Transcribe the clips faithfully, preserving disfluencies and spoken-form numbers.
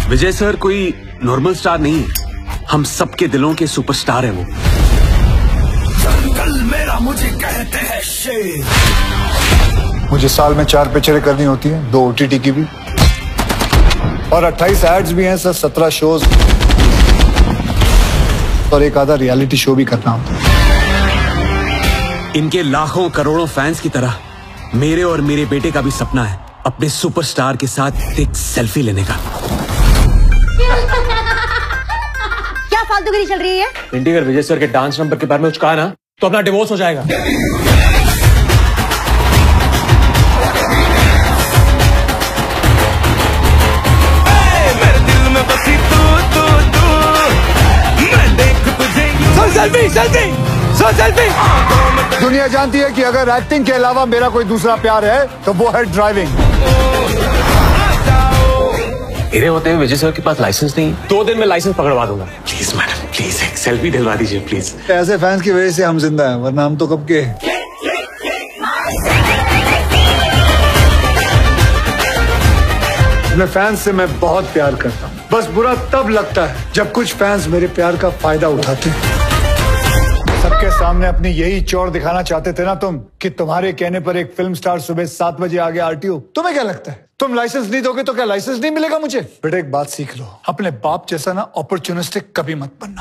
विजय sir कोई normal star नहीं, हम सबके दिलों के सुपरस्टार है वो। जंगल मेरा मुझे कहते हैं शेर। मुझे साल में चार पिक्चरें करनी होती हैं, दो ओटीटी की भी, और अट्ठाईस एड्स भी हैं सर, सत्रह शोज और एक आधा रियलिटी शो भी करना होता है। इनके लाखों करोड़ों फैंस की तरह मेरे और मेरे बेटे का भी सपना है अपने सुपरस्टार के साथ एक सेल्फी लेने का। क्या फालतूगिरी चल रही है? पेंटी अगर विजय सर के डांस नंबर के बारे में कुछ कहा ना तो अपना डिवोर्स हो जाएगा। Selfie selfie selfie. दुनिया जानती है कि अगर एक्टिंग के अलावा मेरा कोई दूसरा प्यार है तो वो है ड्राइविंग। मेरे होते हुए विजय सर के पास लाइसेंस नहीं, दो दिन में लाइसेंस पकड़वा दूंगा। प्लीज मैडम, प्लीज एक सेल्फी दिलवा दीजिए प्लीज। ऐसे फैंस की वजह से हम जिंदा हैं, वरना हम तो कब के। अपने फैंस से मैं बहुत प्यार करता हूँ, बस बुरा तब लगता है जब कुछ फैंस मेरे प्यार का फायदा उठाते हैं। सबके सामने अपनी यही चौड़ दिखाना चाहते थे ना तुम, कि तुम्हारे कहने पर एक फिल्म स्टार सुबह सात बजे आ गया आरटीओ। तुम्हें क्या लगता है तुम लाइसेंस नहीं दोगे तो क्या लाइसेंस नहीं मिलेगा मुझे? बेटा एक बात सीख लो, अपने बाप जैसा ना ऑपर्चुनिस्टिक कभी मत बनना।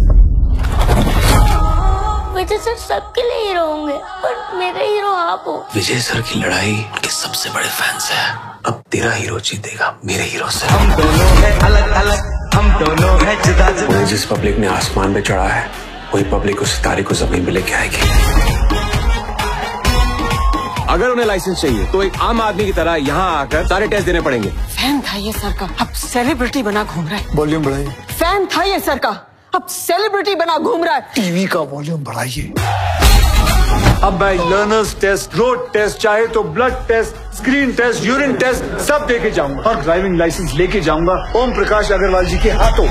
विजय सर सबके लिए हीरो होंगे, पर मेरे हीरो आप हो। विजय सर की लड़ाई उनके सबसे बड़े फैंस है, अब तेरा हीरो जीतेगा मेरे हीरो से। हम दोनों हैं अलग अलग, हम दोनों हैं जुदा जुदा। जिस पब्लिक ने आसमान पे चढ़ा है वही पब्लिक उस सितारे को जमीन पे लेके आएगी। अगर उन्हें लाइसेंस चाहिए तो एक आम आदमी की तरह यहाँ आकर सारे टेस्ट देने पड़ेंगे। फैन था ये सर का, अब सेलिब्रिटी बना घूम रहा है। वॉल्यूम बढ़ाइए। फैन था ये सर का, अब सेलिब्रिटी बना घूम रहा है। टीवी का वॉल्यूम बढ़ाइए। अब मैं लर्नर्स टेस्ट, रोड टेस्ट, चाहे तो blood test, screen test, urine test सब देके जाऊंगा और ड्राइविंग लाइसेंस लेके जाऊंगा ओम प्रकाश अग्रवाल जी के हाथों।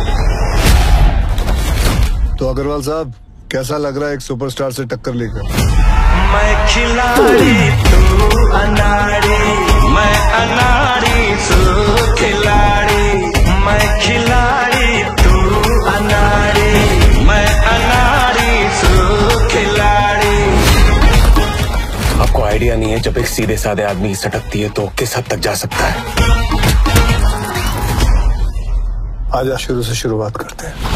तो अग्रवाल साहब कैसा लग रहा है एक सुपरस्टार से टक्कर लेकर? मैं खिलाड़ी तू अनाड़ी, मैं अनाड़ी तू खिलाड़ी। मैं खिलाड़ी तू अनाड़ी, मैं अनाड़ी तू खिलाड़ी। आपको आइडिया नहीं है जब एक सीधे साधे आदमी की सटकती है तो किस हद तक जा सकता है। आजा शुरू से शुरुआत करते हैं।